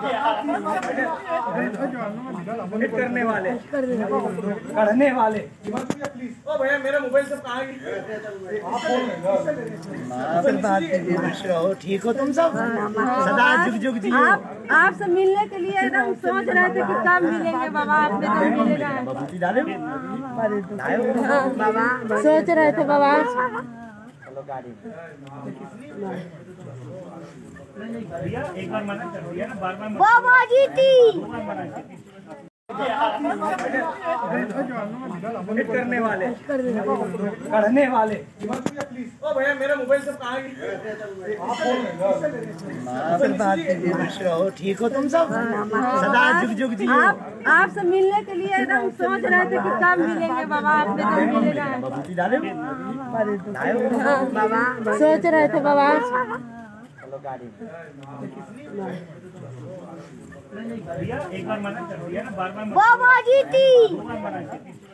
करने वाले, करने वाले। ओ भैया मेरा मोबाइल सब कहाँ गया? बात कीजिए, खुश रहो, ठीक हो तुम सब? सदा जुग जुग जियो। आपसे मिलने के लिए एकदम सोच रहे थे कि कब मिलेंगे बाबा, आपने तो मिलेगा। बाबा सोच रहे थे बाबा। एक बार मना कर दिया ना, बार-बार बाबा जी थी करने वाले, करने वाले। ओ भैया मेरा मोबाइल सब कहाँ गया? बात कीजिए, खुश रहो, ठीक हो तुम सब? सदा जुग जुग जियो। आपसे मिलने के लिए एकदम सोच रहे थे कि कब मिलेंगे बाबा, आपने तो मिलेगा। बाबा सोच रहे थे बाबा। एक बार मना कर दिया ना, बार-बार बाबा जी थी मना कर दिया।